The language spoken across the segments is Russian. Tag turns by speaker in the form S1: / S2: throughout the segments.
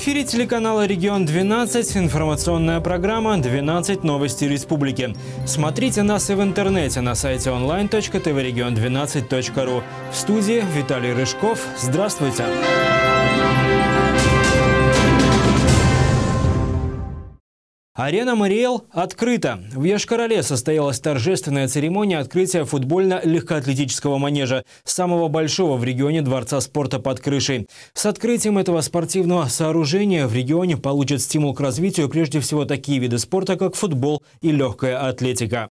S1: эфире телеканала «Регион-12» информационная программа «12 новости республики». Смотрите нас и в интернете на сайте online.tvregion12.ru. В студии Виталий Рыжков. Здравствуйте! Арена «Мариэл» открыта. В Йошкар-Оле состоялась торжественная церемония открытия футбольно-легкоатлетического манежа, самого большого в регионе дворца спорта под крышей. С открытием этого спортивного сооружения в регионе получат стимул к развитию прежде всего такие виды спорта, как футбол и легкая атлетика.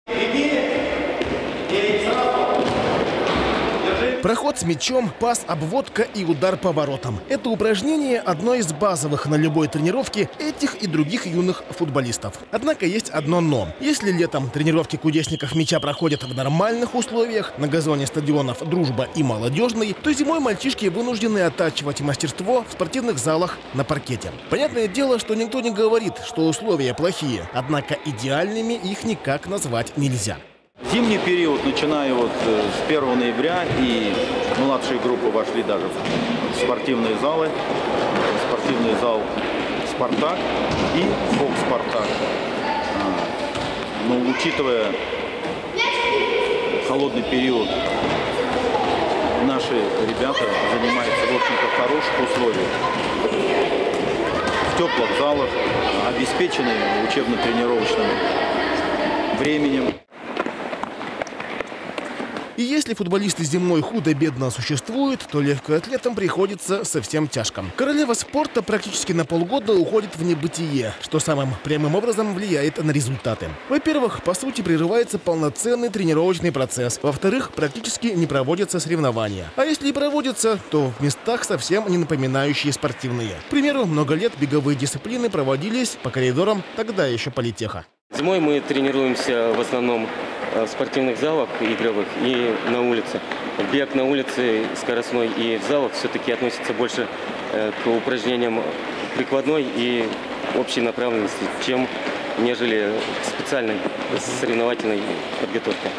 S2: Проход с мячом, пас, обводка и удар по воротам. Это упражнение одно из базовых на любой тренировке этих и других юных футболистов. Однако есть одно «но». Если летом тренировки кудесников мяча проходят в нормальных условиях, на газоне стадионов «Дружба» и «Молодежный», то зимой мальчишки вынуждены оттачивать мастерство в спортивных залах на паркете. Понятное дело, что никто не говорит, что условия плохие, однако идеальными их никак назвать нельзя.
S3: Зимний период, начиная с 1 ноября, и младшие группы вошли даже в спортивные залы. Спортивный зал «Спартак» и «Фокс Спартак». Но учитывая холодный период, наши ребята занимаются в общем-то в хороших условиях, в теплых залах, обеспечены учебно-тренировочным временем.
S2: И если футболисты зимой худо-бедно существуют, то легкоатлетам приходится совсем тяжко. Королева спорта практически на полгода уходит в небытие, что самым прямым образом влияет на результаты. Во-первых, по сути прерывается полноценный тренировочный процесс. Во-вторых, практически не проводятся соревнования. А если и проводятся, то в местах совсем не напоминающие спортивные. К примеру, много лет беговые дисциплины проводились по коридорам тогда еще политеха.
S4: Зимой мы тренируемся в основном в спортивных залах игровых и на улице. Бег на улице скоростной и в залах все-таки относится больше к упражнениям прикладной и общей направленности, чем нежели к специальной соревновательной подготовке.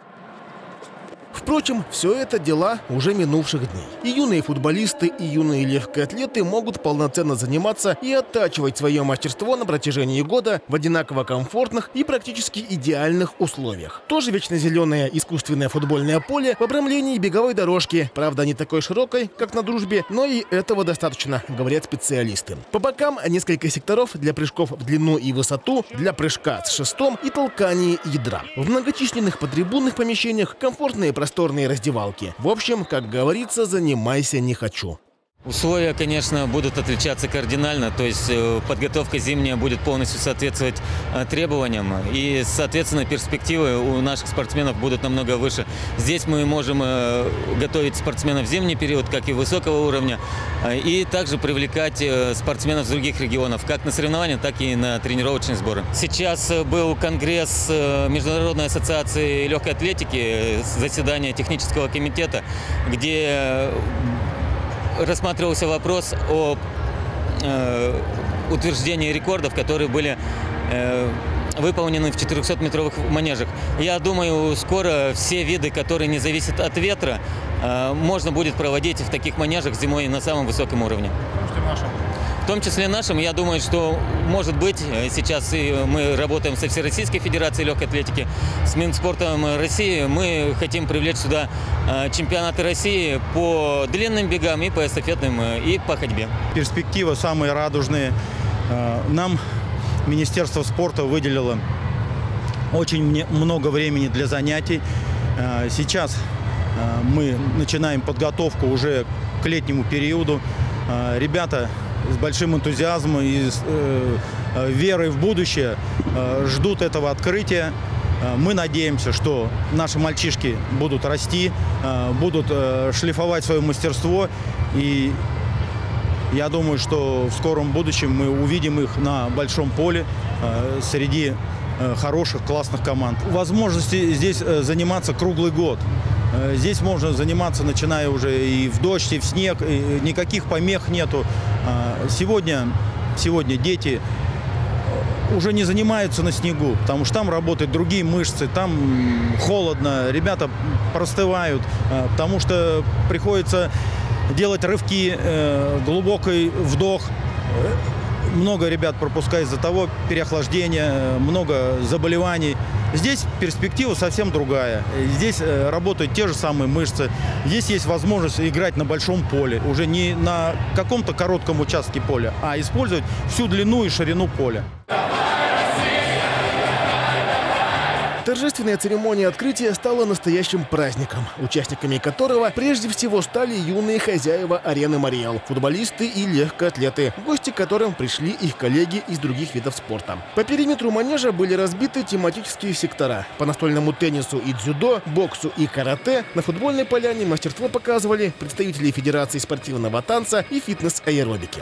S2: Впрочем, все это дела уже минувших дней. И юные футболисты, и юные легкоатлеты могут полноценно заниматься и оттачивать свое мастерство на протяжении года в одинаково комфортных и практически идеальных условиях. Тоже вечно зеленое искусственное футбольное поле в обрамлении беговой дорожки. Правда, не такой широкой, как на «Дружбе», но и этого достаточно, говорят специалисты. По бокам несколько секторов для прыжков в длину и высоту, для прыжка с шестом и толкания ядра. В многочисленных потрибунных помещениях комфортные просторные раздевалки. В общем, как говорится, занимайся не хочу.
S5: Условия, конечно, будут отличаться кардинально, то есть подготовка зимняя будет полностью соответствовать требованиям, и, соответственно, перспективы у наших спортсменов будут намного выше. Здесь мы можем готовить спортсменов в зимний период, как и высокого уровня, и также привлекать спортсменов с других регионов, как на соревнования, так и на тренировочные сборы. Сейчас был конгресс Международной ассоциации легкой атлетики, заседание технического комитета, где рассматривался вопрос о утверждении рекордов, которые были выполнены в 400-метровых манежах. Я думаю, скоро все виды, которые не зависят от ветра, можно будет проводить в таких манежах зимой на самом высоком уровне. В том числе нашим, я думаю, что, может быть, сейчас мы работаем со Всероссийской Федерацией легкой атлетики, с Минспортом России. Мы хотим привлечь сюда чемпионаты России по длинным бегам и по эстафетным, и по ходьбе.
S6: Перспективы самые радужные. Нам Министерство спорта выделило очень много времени для занятий. Сейчас мы начинаем подготовку уже к летнему периоду. Ребята с большим энтузиазмом и с верой в будущее ждут этого открытия. Мы надеемся, что наши мальчишки будут расти, будут шлифовать свое мастерство. И я думаю, что в скором будущем мы увидим их на большом поле среди хороших, классных команд. Возможности здесь заниматься круглый год. Здесь можно заниматься, начиная уже и в дождь, и в снег, и никаких помех нету. Сегодня дети уже не занимаются на снегу, потому что там работают другие мышцы, там холодно, ребята простывают, потому что приходится делать рывки, глубокий вдох, Много ребят пропускают из-за того переохлаждения, много заболеваний. Здесь перспектива совсем другая. Здесь работают те же самые мышцы. Здесь есть возможность играть на большом поле. Уже не на каком-то коротком участке поля, а использовать всю длину и ширину поля.
S2: Торжественная церемония открытия стала настоящим праздником, участниками которого прежде всего стали юные хозяева арены «Мариэл» – футболисты и легкоатлеты, в гости к которым пришли их коллеги из других видов спорта. По периметру манежа были разбиты тематические сектора. По настольному теннису и дзюдо, боксу и карате на футбольной поляне мастерство показывали представители Федерации спортивного танца и фитнес-аэробики.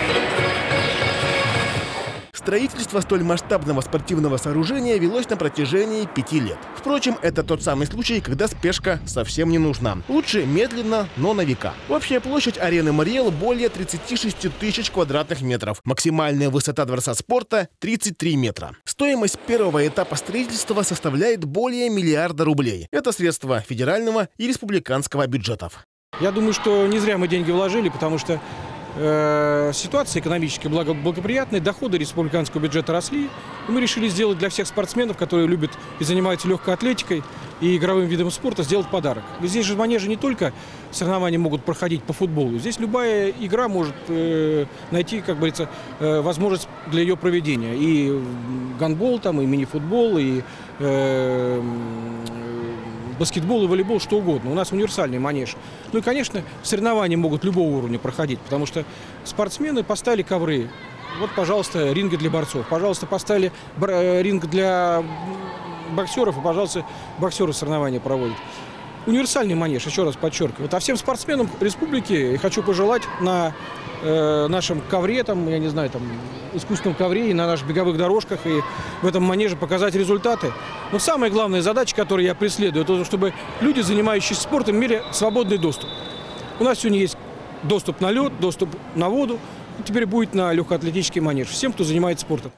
S2: Строительство столь масштабного спортивного сооружения велось на протяжении 5 лет. Впрочем, это тот самый случай, когда спешка совсем не нужна. Лучше медленно, но на века. Общая площадь арены «Мариэл» более 36 тысяч квадратных метров. Максимальная высота дворца спорта – 33 метра. Стоимость первого этапа строительства составляет более миллиарда рублей. Это средства федерального и республиканского бюджетов.
S7: Я думаю, что не зря мы деньги вложили, потому что ситуация экономически благоприятная, доходы республиканского бюджета росли. И мы решили сделать для всех спортсменов, которые любят и занимаются легкой атлетикой и игровым видом спорта, сделать подарок. Ведь здесь же в манеже не только соревнования могут проходить по футболу. Здесь любая игра может найти, как говорится, возможность для ее проведения. И гандбол, там, и мини-футбол, и баскетбол и волейбол, что угодно. У нас универсальный манеж. Ну и, конечно, соревнования могут любого уровня проходить, потому что спортсмены поставили ковры. Вот, пожалуйста, ринги для борцов. Пожалуйста, поставили ринг для боксеров, и, пожалуйста, боксеры соревнования проводят. Универсальный манеж, еще раз подчеркиваю. А всем спортсменам республики я хочу пожелать на нашем ковре, там, я не знаю, там, искусственном ковре и на наших беговых дорожках, и в этом манеже показать результаты. Но самая главная задача, которую я преследую, это чтобы люди, занимающиеся спортом, имели свободный доступ. У нас сегодня есть доступ на лед, доступ на воду, теперь будет на легкоатлетический манеж всем, кто занимается спортом.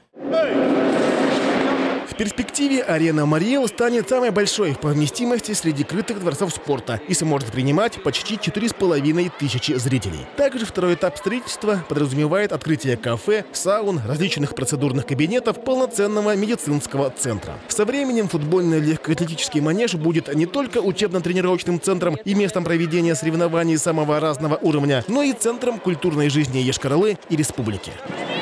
S2: В перспективе арена «Мариэл» станет самой большой по вместимости среди крытых дворцов спорта и сможет принимать почти 4500 зрителей. Также второй этап строительства подразумевает открытие кафе, саун, различных процедурных кабинетов, полноценного медицинского центра. Со временем футбольный легкоатлетический манеж будет не только учебно-тренировочным центром и местом проведения соревнований самого разного уровня, но и центром культурной жизни Йошкар-Олы и республики.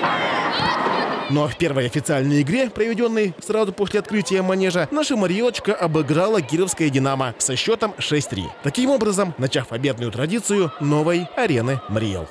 S2: Но в первой официальной игре, проведенной сразу после открытия манежа, наша «Мариэлочка» обыграла кировское «Динамо» со счетом 6-3. Таким образом, начав победную традицию новой арены «Мариэл».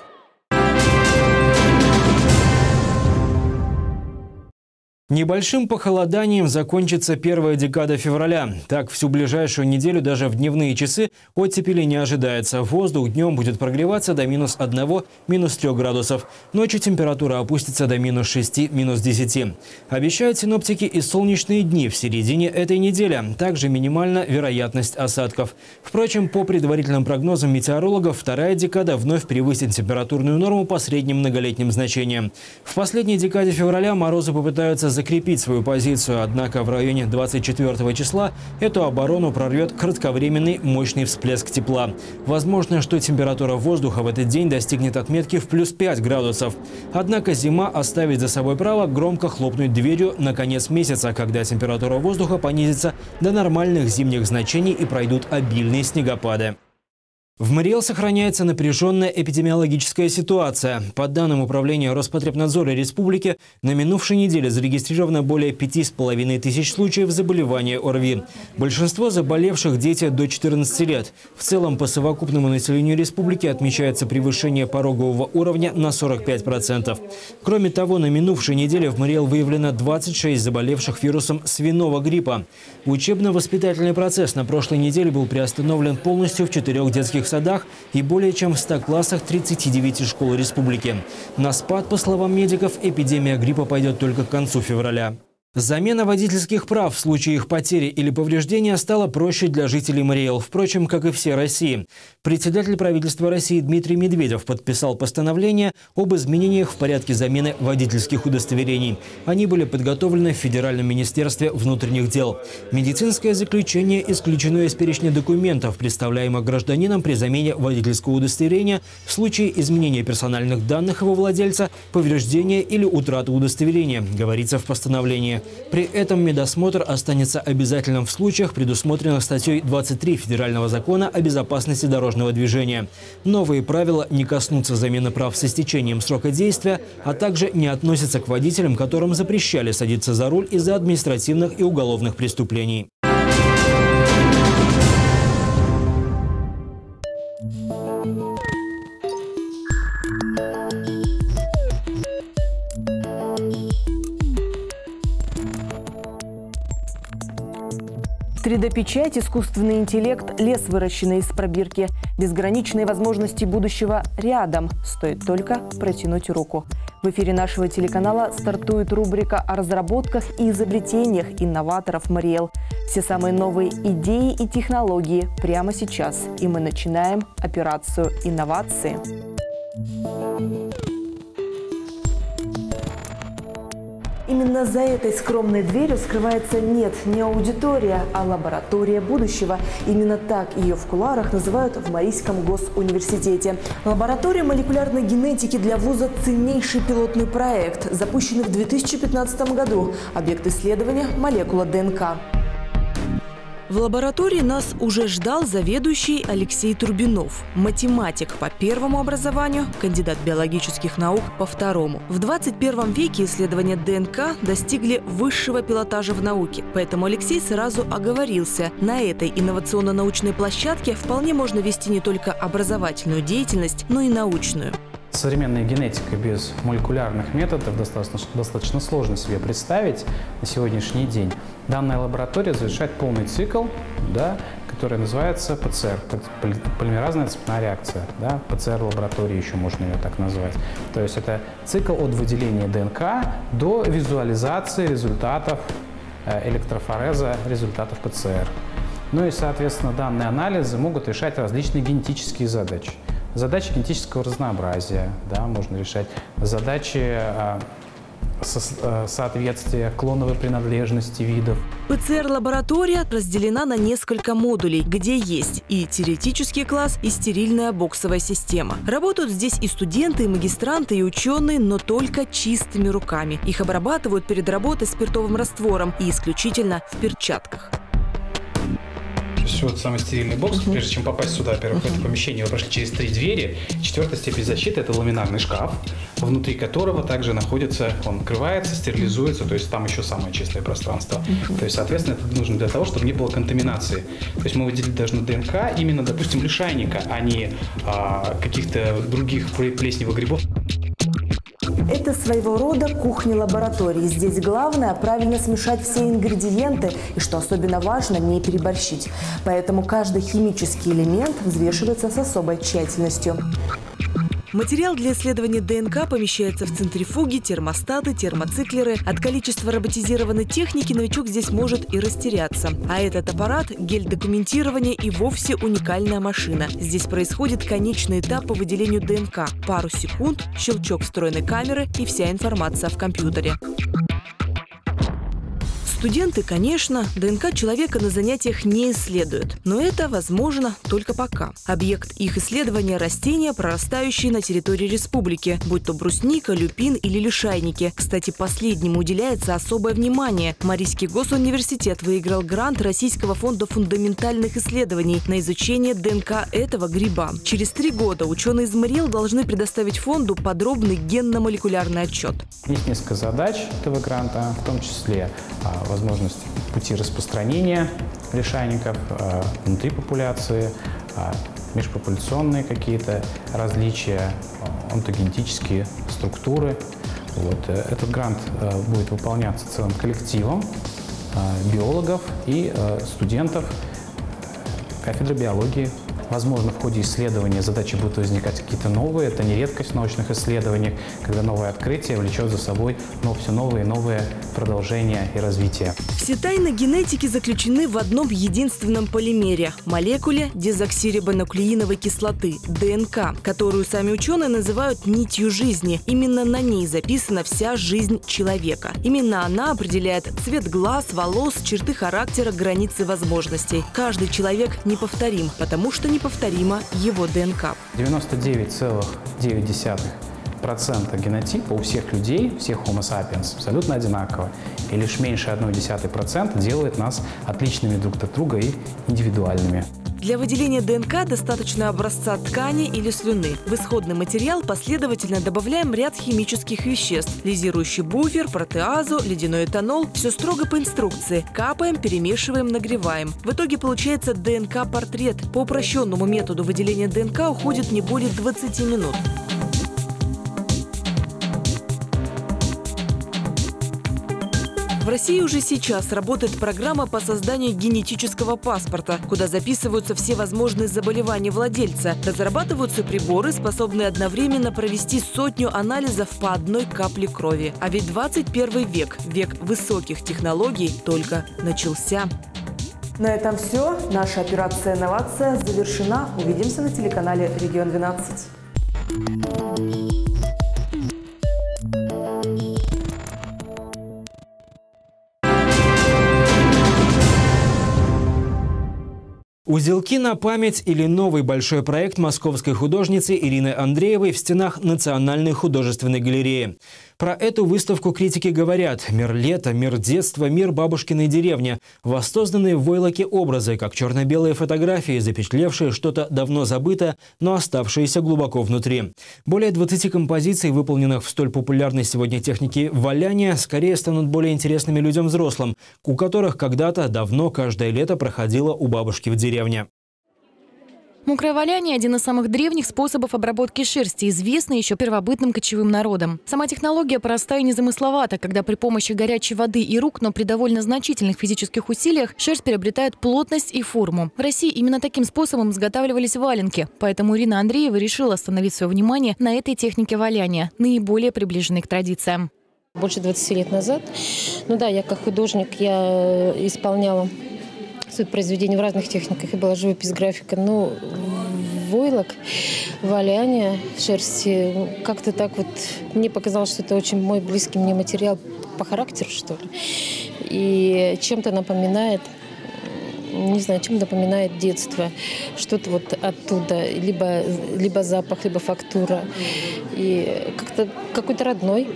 S1: Небольшим похолоданием закончится первая декада февраля. Так, всю ближайшую неделю даже в дневные часы оттепели не ожидается. Воздух днем будет прогреваться до -1, -3 градусов. Ночью температура опустится до -6, -10. Обещают синоптики и солнечные дни в середине этой недели. Также минимальна вероятность осадков. Впрочем, по предварительным прогнозам метеорологов, вторая декада вновь превысит температурную норму по средним многолетним значениям. В последней декаде февраля морозы попытаются закрепить свою позицию, однако в районе 24 числа эту оборону прорвет кратковременный мощный всплеск тепла. Возможно, что температура воздуха в этот день достигнет отметки в +5 градусов. Однако зима оставит за собой право громко хлопнуть дверью на конец месяца, когда температура воздуха понизится до нормальных зимних значений и пройдут обильные снегопады. В Мариэл сохраняется напряженная эпидемиологическая ситуация. По данным Управления Роспотребнадзора Республики, на минувшей неделе зарегистрировано более 5500 случаев заболевания ОРВИ. Большинство заболевших – дети до 14 лет. В целом, по совокупному населению республики отмечается превышение порогового уровня на 45%. Кроме того, на минувшей неделе в Мариэл выявлено 26 заболевших вирусом свиного гриппа. Учебно-воспитательный процесс на прошлой неделе был приостановлен полностью в 4 детских садах и более чем в 100 классах 39 школ республики. На спад, по словам медиков, эпидемия гриппа пойдет только к концу февраля. Замена водительских прав в случае их потери или повреждения стала проще для жителей Мариэл, впрочем, как и всей России. Председатель правительства России Дмитрий Медведев подписал постановление об изменениях в порядке замены водительских удостоверений. Они были подготовлены в Федеральном министерстве внутренних дел. Медицинское заключение исключено из перечня документов, представляемых гражданинам при замене водительского удостоверения в случае изменения персональных данных его владельца, повреждения или утраты удостоверения, говорится в постановлении. При этом медосмотр останется обязательным в случаях, предусмотренных статьей 23 Федерального закона о безопасности дорожного движения. Новые правила не коснутся замены прав с истечением срока действия, а также не относятся к водителям, которым запрещали садиться за руль из-за административных и уголовных преступлений.
S8: «3D-печать», искусственный интеллект, лес, выращенный из пробирки. Безграничные возможности будущего рядом. Стоит только протянуть руку. В эфире нашего телеканала стартует рубрика о разработках и изобретениях инноваторов Мариэл. Все самые новые идеи и технологии прямо сейчас. И мы начинаем операцию «Инновации». Именно за этой скромной дверью скрывается не аудитория, а лаборатория будущего. Именно так ее в кулуарах называют в Марийском госуниверситете. Лаборатория молекулярной генетики для вуза – ценнейший пилотный проект, запущенный в 2015 году. Объект исследования – молекула ДНК. В лаборатории нас уже ждал заведующий Алексей Турбинов. Математик по первому образованию, кандидат биологических наук по второму. В 21 веке исследования ДНК достигли высшего пилотажа в науке. Поэтому Алексей сразу оговорился. На этой инновационно-научной площадке вполне можно вести не только образовательную деятельность, но и научную.
S9: Современная генетика без молекулярных методов достаточно сложно себе представить на сегодняшний день. Данная лаборатория завершает полный цикл, который называется ПЦР, полимеразная цепная реакция. ПЦР-лаборатория еще можно ее так назвать. То есть это цикл от выделения ДНК до визуализации результатов электрофореза, результатов ПЦР. Ну и, соответственно, данные анализы могут решать различные генетические задачи. Задачи генетического разнообразия, можно решать, задачи соответствия клоновой принадлежности видов.
S8: ПЦР-лаборатория разделена на несколько модулей, где есть и теоретический класс, и стерильная боксовая система. Работают здесь и студенты, и магистранты, и ученые, но только чистыми руками. Их обрабатывают перед работой спиртовым раствором и исключительно в перчатках.
S9: Вот самый стерильный бокс. Прежде чем попасть сюда, во-первых, в это помещение вы прошли через 3 двери. 4-я степень защиты – это ламинарный шкаф, внутри которого также находится, он открывается, стерилизуется, то есть там еще самое чистое пространство. То есть, соответственно, это нужно для того, чтобы не было контаминации. То есть мы выделить должны ДНК именно, допустим, лишайника, а не каких-то других плесневых грибов.
S8: Это своего рода кухня лаборатории. Здесь главное – правильно смешать все ингредиенты и, что особенно важно, не переборщить. Поэтому каждый химический элемент взвешивается с особой тщательностью. Материал для исследования ДНК помещается в центрифуги, термостаты, термоциклеры. От количества роботизированной техники новичок здесь может и растеряться. А этот аппарат – гель-документирования и вовсе уникальная машина. Здесь происходит конечный этап по выделению ДНК. Пару секунд, щелчок встроенной камеры и вся информация в компьютере. Студенты, конечно, ДНК человека на занятиях не исследуют. Но это возможно только пока. Объект их исследования – растения, прорастающие на территории республики, будь то брусника, люпин или лишайники. Кстати, последнему уделяется особое внимание. Марийский госуниверситет выиграл грант Российского фонда фундаментальных исследований на изучение ДНК этого гриба. Через 3 года ученые из Мариэл должны предоставить фонду подробный генно-молекулярный отчет.
S9: Есть несколько задач этого гранта, в том числе возможность пути распространения лишайников внутри популяции, межпопуляционные какие-то различия, онтогенетические структуры. Этот грант будет выполняться целым коллективом биологов и студентов кафедры биологии Возможно, в ходе исследования задачи будут возникать какие-то новые. Это не редкость в научных исследованиях, когда новое открытие влечет за собой все новые и новые продолжения и развитие.
S8: Все тайны генетики заключены в одном единственном полимере – молекуле дезоксирибонуклеиновой кислоты – ДНК, которую сами ученые называют нитью жизни. Именно на ней записана вся жизнь человека. Именно она определяет цвет глаз, волос, черты характера, границы возможностей. Каждый человек неповторим, потому что неповторима его ДНК.
S9: 99,9% генотипа у всех людей, всех Homo sapiens, абсолютно одинаково. И лишь меньше 0,1% делает нас отличными друг от друга и индивидуальными.
S8: Для выделения ДНК достаточно образца ткани или слюны. В исходный материал последовательно добавляем ряд химических веществ – лизирующий буфер, протеазу, ледяной этанол. Все строго по инструкции. Капаем, перемешиваем, нагреваем. В итоге получается ДНК-портрет. По упрощенному методу выделения ДНК уходит не более 20 минут. В России уже сейчас работает программа по созданию генетического паспорта, куда записываются все возможные заболевания владельца. Разрабатываются приборы, способные одновременно провести 100 анализов по одной капле крови. А ведь 21 век, век высоких технологий, только начался. На этом все. Наша операция «Новация» завершена. Увидимся на телеканале «Регион 12».
S1: Узелки на память или новый большой проект московской художницы Ирины Андреевой в стенах Национальной художественной галереи. Про эту выставку критики говорят: мир лета, мир детства, мир бабушкиной деревни. Воссозданные в войлоке образы, как черно-белые фотографии, запечатлевшие что-то давно забытое, но оставшееся глубоко внутри. Более 20 композиций, выполненных в столь популярной сегодня технике валяния, скорее станут более интересными людям взрослым, у которых когда-то давно каждое лето проходило у бабушки в деревне.
S10: Мокрое валяние – один из самых древних способов обработки шерсти, известный еще первобытным кочевым народам. Сама технология проста и незамысловата, когда при помощи горячей воды и рук, но при довольно значительных физических усилиях, шерсть приобретает плотность и форму. В России именно таким способом изготавливались валенки, поэтому Ирина Андреева решила остановить свое внимание на этой технике валяния, наиболее приближенной к традициям.
S11: Больше 20 лет назад, я как художник, я исполняла суть произведений в разных техниках. И была живопись, графика, но войлок, валяние, шерсти, как-то так вот мне показалось, что это очень мой близкий мне материал по характеру, что ли. И чем-то напоминает, не знаю, чем напоминает детство. Что-то вот оттуда, либо запах, либо фактура. И как-то какой-то родной.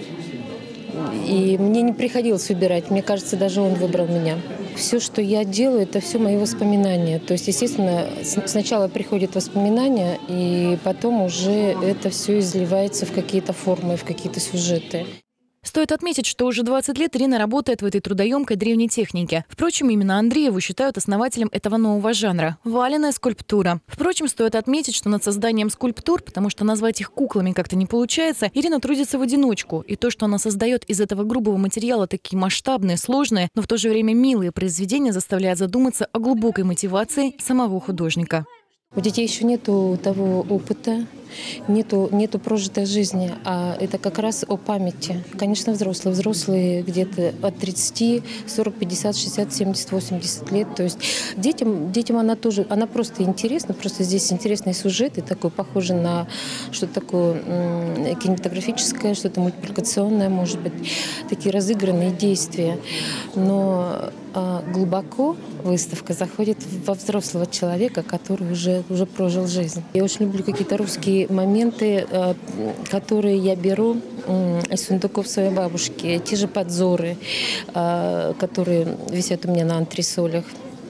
S11: И мне не приходилось выбирать. Мне кажется, даже он выбрал меня. Все, что я делаю, это все мои воспоминания. То есть, естественно, сначала приходят воспоминания, и потом уже это все изливается в какие-то формы, в какие-то сюжеты.
S10: Стоит отметить, что уже 20 лет Ирина работает в этой трудоемкой древней технике. Впрочем, именно Андрееву считают основателем этого нового жанра – валенная скульптура. Впрочем, стоит отметить, что над созданием скульптур, потому что назвать их куклами как-то не получается, Ирина трудится в одиночку. И то, что она создает из этого грубого материала такие масштабные, сложные, но в то же время милые произведения, заставляет задуматься о глубокой мотивации самого художника.
S11: У детей еще нету того опыта, нету прожитой жизни, а это как раз о памяти. Конечно, взрослые где-то от 30, 40, 50, 60, 70, 80 лет. То есть детям она просто интересна, просто здесь интересный сюжет, и такой похожий на что-то такое кинематографическое, что-то мультипликационное, может быть, такие разыгранные действия. Но глубоко выставка заходит во взрослого человека, который уже прожил жизнь. Я очень люблю какие-то русские моменты, которые я беру из сундуков своей бабушки. Те же подзоры, которые висят у меня на антресолях.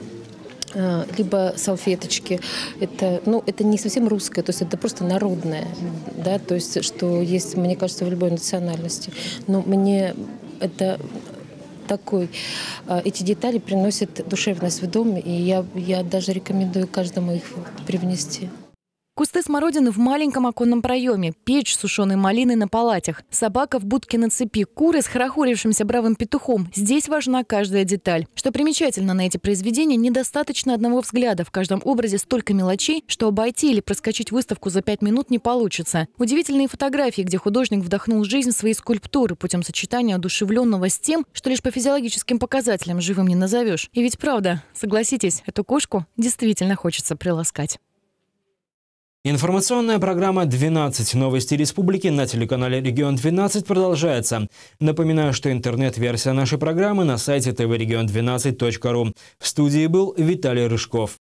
S11: Либо салфеточки. Это не совсем русское, то есть это просто народное, да, то есть что есть, мне кажется, в любой национальности. Но мне это эти детали приносят душевность в дом, и я даже рекомендую каждому их привнести.
S10: Кусты смородины в маленьком оконном проеме, печь с сушеной малиной на палатях, собака в будке на цепи, куры с хорохорившимся бравым петухом. Здесь важна каждая деталь. Что примечательно на эти произведения, недостаточно одного взгляда. В каждом образе столько мелочей, что обойти или проскочить выставку за 5 минут не получится. Удивительные фотографии, где художник вдохнул жизнь в свои скульптуры путем сочетания одушевленного с тем, что лишь по физиологическим показателям живым не назовешь. И ведь правда, согласитесь, эту кошку действительно хочется приласкать.
S1: Информационная программа «12 новости республики» на телеканале «Регион-12» продолжается. Напоминаю, что интернет-версия нашей программы на сайте tvregion12.ru. В студии был Виталий Рыжков.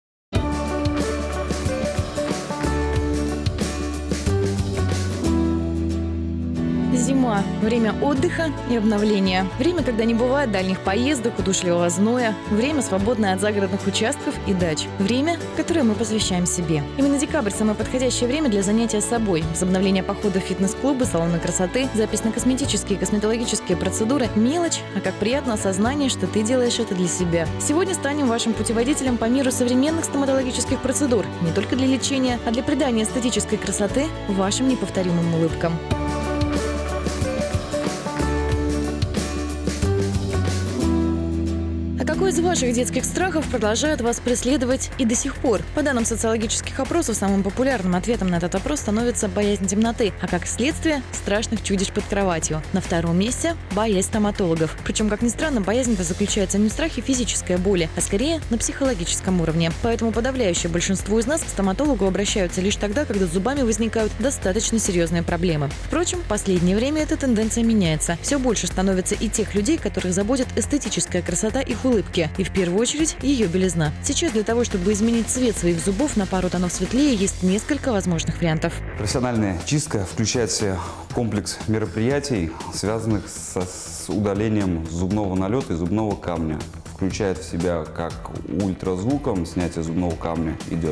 S10: Зима – время отдыха и обновления. Время, когда не бывает дальних поездок, удушливого зноя. Время, свободное от загородных участков и дач. Время, которое мы посвящаем себе. Именно декабрь – самое подходящее время для занятия собой. Возобновление похода в фитнес-клубы, салоны красоты, запись на косметические и косметологические процедуры – мелочь, а как приятно осознание, что ты делаешь это для себя. Сегодня станем вашим путеводителем по миру современных стоматологических процедур. Не только для лечения, а для придания эстетической красоты вашим неповторимым улыбкам. Какой из ваших детских страхов продолжает вас преследовать и до сих пор? По данным социологических опросов, самым популярным ответом на этот вопрос становится боязнь темноты, а как следствие – страшных чудищ под кроватью. На втором месте – боязнь стоматологов. Причем, как ни странно, боязнь-то заключается не в страхе физической боли, а скорее на психологическом уровне. Поэтому подавляющее большинство из нас к стоматологу обращаются лишь тогда, когда с зубами возникают достаточно серьезные проблемы. Впрочем, в последнее время эта тенденция меняется. Все больше становится и тех людей, которых заботит эстетическая красота их улыбки. И в первую очередь ее белизна. Сейчас для того, чтобы изменить цвет своих зубов на пару тонов светлее, есть несколько возможных вариантов.
S12: Профессиональная чистка включает в себя комплекс мероприятий, связанных с удалением зубного налета и зубного камня. Включает в себя как ультразвуком, снятие зубного камня идет,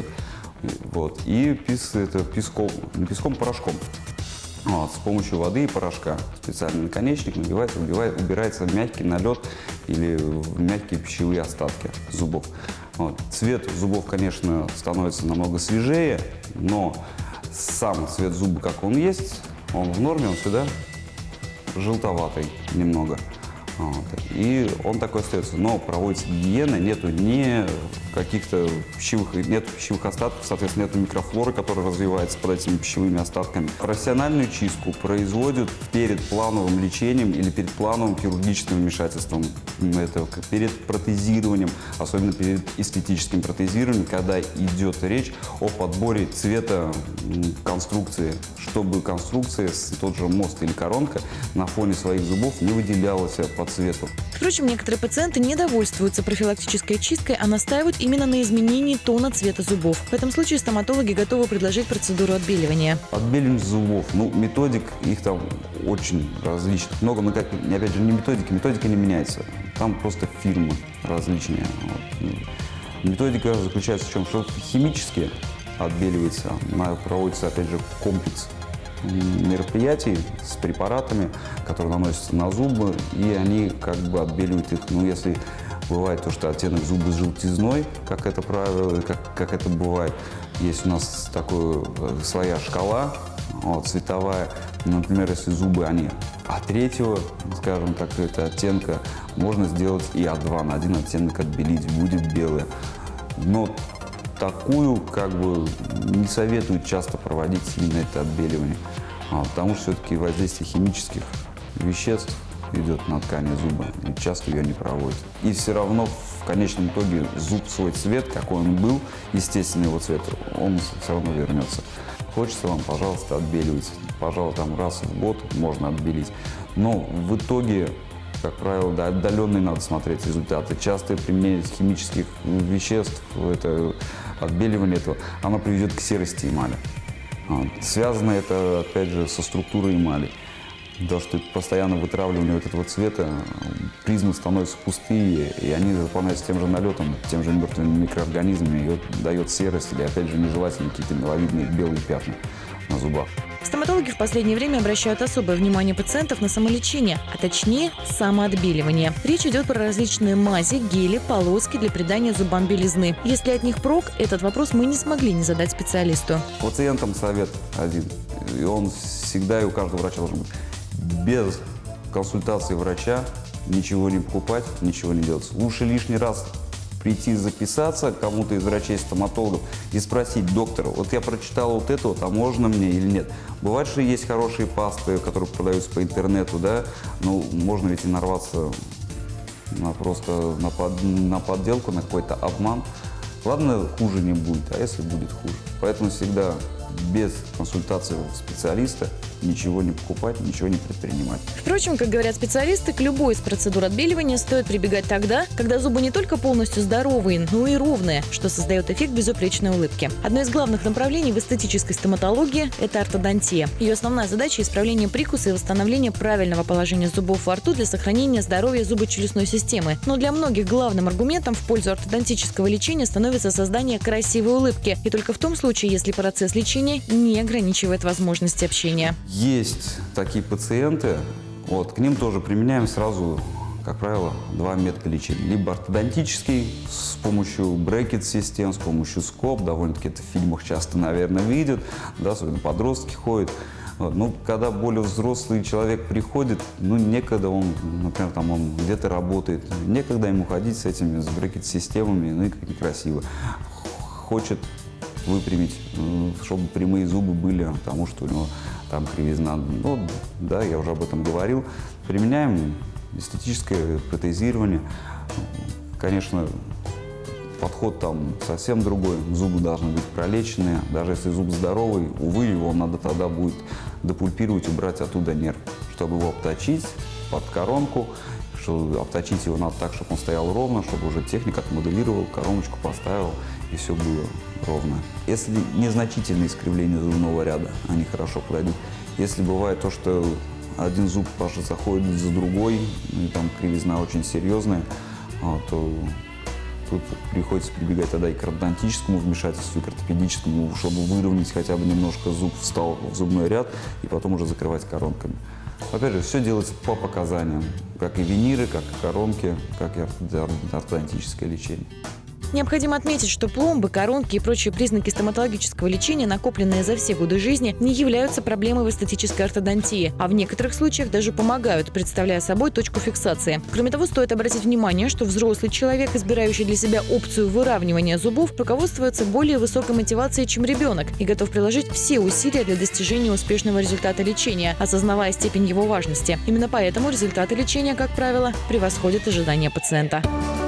S12: вот, и это песком, порошком. Вот, с помощью воды и порошка. Специальный наконечник набивается, убирается мягкий налет или мягкие пищевые остатки зубов. Вот. Цвет зубов, конечно, становится намного свежее, но сам цвет зуба, как он есть, он в норме, он всегда желтоватый немного. Вот. И он такой остается. Но проводится гигиена, нету ни каких-то пищевых остатков, соответственно, нету микрофлоры, которая развивается под этими пищевыми остатками. Профессиональную чистку производят перед плановым лечением или перед плановым хирургическим вмешательством. Это перед протезированием, особенно перед эстетическим протезированием, когда идет речь о подборе цвета конструкции, чтобы конструкция, тот же мост или коронка, на фоне своих зубов не выделялась по цвету.
S10: Впрочем, некоторые пациенты не довольствуются профилактической чисткой, а настаивают именно на изменении тона цвета зубов. В этом случае стоматологи готовы предложить процедуру отбеливания.
S12: Отбеливание зубов. методик их там очень различных. Много, но опять же, не методика не меняется. Там просто фирмы различные. Вот. Методика заключается в чем? Что химически отбеливается, проводится, опять же, комплекс мероприятий с препаратами, которые наносятся на зубы, и они как бы отбеливают их. Если бывает то, что оттенок зуба с желтизной, как это правило, как это бывает, есть у нас своя шкала цветовая. Например, если зубы они А3, скажем так, это оттенка, можно сделать и А2, на один оттенок отбелить, будет белое. Но такую не советуют часто проводить именно это отбеливание, потому что все-таки воздействие химических веществ идет на ткани зуба, и часто ее не проводят. И все равно в конечном итоге зуб свой цвет, какой он был, естественный его цвет, он все равно вернется. Хочется вам, пожалуйста, отбеливать. Пожалуйста, раз в год можно отбелить. Но в итоге, как правило, отдаленные надо смотреть результаты. Частое применение химических веществ, это отбеливание этого, оно приведет к серости эмали. Связано это, опять же, со структурой эмали. То, что постоянно вытравливание этого цвета, призмы становятся пустые, и они заполняются тем же налетом, тем же мертвыми микроорганизмами, и дает серость или, опять же, нежелательные какие-то миловидные белые пятна. на зубах.
S10: Стоматологи в последнее время обращают особое внимание пациентов на самолечение, а точнее самоотбеливание. Речь идет про различные мази, гели, полоски для придания зубам белизны. Если от них прок, этот вопрос мы не смогли не задать специалисту.
S12: Пациентам совет один, и он всегда и у каждого врача должен быть. Без консультации врача ничего не покупать, ничего не делать. Лучше лишний раз прийти записаться кому-то из врачей-стоматологов и спросить доктора: вот я прочитал вот это вот, а можно мне или нет? Бывает, что есть хорошие пасты, которые продаются по интернету, да, но можно ведь и нарваться на подделку, на какой-то обман. Ладно, хуже не будет, а если будет хуже? Поэтому всегда без консультации специалиста ничего не покупать, ничего не предпринимать.
S10: Впрочем, как говорят специалисты, к любой из процедур отбеливания стоит прибегать тогда, когда зубы не только полностью здоровые, но и ровные, что создает эффект безупречной улыбки. Одно из главных направлений в эстетической стоматологии – это ортодонтия. Ее основная задача – исправление прикуса и восстановление правильного положения зубов во рту для сохранения здоровья зубочелюстной системы. Но для многих главным аргументом в пользу ортодонтического лечения становится создание красивой улыбки. И только в том случае, если процесс лечения не ограничивает возможности общения.
S12: Есть такие пациенты, к ним тоже применяем сразу, как правило, два метода лечения. Либо ортодонтический с помощью брекет-систем, с помощью скоб, довольно-таки это в фильмах часто, наверное, видят, да, особенно подростки ходят. Когда более взрослый человек приходит, некогда он, например, он где-то работает, некогда ему ходить с этими брекет-системами, и как некрасиво. Хочет выпрямить, чтобы прямые зубы были, потому что у него там кривизна. Да, я уже об этом говорил. Применяем эстетическое протезирование. Конечно, подход там совсем другой. Зубы должны быть пролеченные. Даже если зуб здоровый, увы, его надо тогда будет депульпировать, убрать оттуда нерв, чтобы его обточить под коронку. Обточить его надо так, чтобы он стоял ровно, чтобы уже техник отмоделировал, короночку поставил, и все было ровно. Если незначительные искривления зубного ряда, они хорошо подойдут. Если бывает то, что один зуб заходит за другой, и там кривизна очень серьезная, то тут приходится прибегать тогда и к ортодонтическому вмешательству, и к ортопедическому, чтобы выровнять хотя бы немножко зуб, встал в зубной ряд, и потом уже закрывать коронками. Опять же, все делается по показаниям, как и виниры, как и коронки, как и ортодонтическое лечение.
S10: Необходимо отметить, что пломбы, коронки и прочие признаки стоматологического лечения, накопленные за все годы жизни, не являются проблемой в эстетической ортодонтии, а в некоторых случаях даже помогают, представляя собой точку фиксации. Кроме того, стоит обратить внимание, что взрослый человек, избирающий для себя опцию выравнивания зубов, руководствуется более высокой мотивацией, чем ребенок, и готов приложить все усилия для достижения успешного результата лечения, осознавая степень его важности. Именно поэтому результаты лечения, как правило, превосходят ожидания пациента.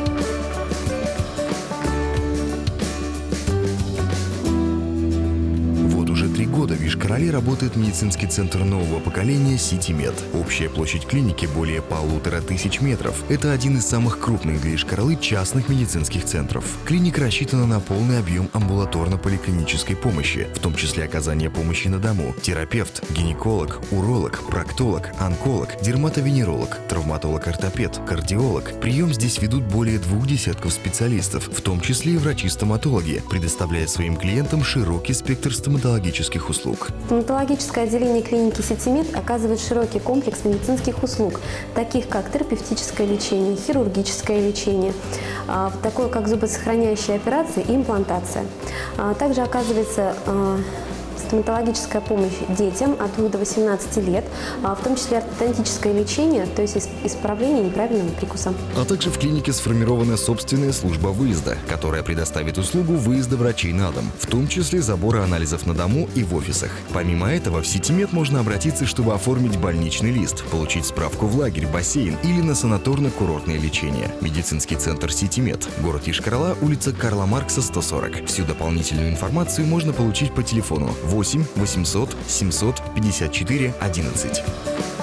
S13: года в Йошкар-Оле работает медицинский центр нового поколения «Ситимед». Общая площадь клиники более 1500 метров. Это один из самых крупных для Йошкар-Олы частных медицинских центров. Клиника рассчитана на полный объем амбулаторно-поликлинической помощи, в том числе оказание помощи на дому. Терапевт, гинеколог, уролог, проктолог, онколог, дерматовенеролог, травматолог-ортопед, кардиолог. Прием здесь ведут более 20 специалистов, в том числе и врачи-стоматологи, предоставляя своим клиентам широкий спектр стоматологических услуг.
S14: Стоматологическое отделение клиники «Ситимед» оказывает широкий комплекс медицинских услуг, таких как терапевтическое лечение, хирургическое лечение, такое как зубосохраняющие операции и имплантация. Также оказывается стоматологическая помощь детям от 2 до 18 лет, в том числе ортодонтическое лечение, то есть исправление неправильного прикуса.
S13: А также в клинике сформирована собственная служба выезда, которая предоставит услугу выезда врачей на дом, в том числе забора анализов на дому и в офисах. Помимо этого, в Ситимед можно обратиться, чтобы оформить больничный лист, получить справку в лагерь, бассейн или на санаторно-курортное лечение. Медицинский центр «Ситимед», город Йошкар-Ола, улица Карла Маркса, 140. Всю дополнительную информацию можно получить по телефону 8 800 754 11.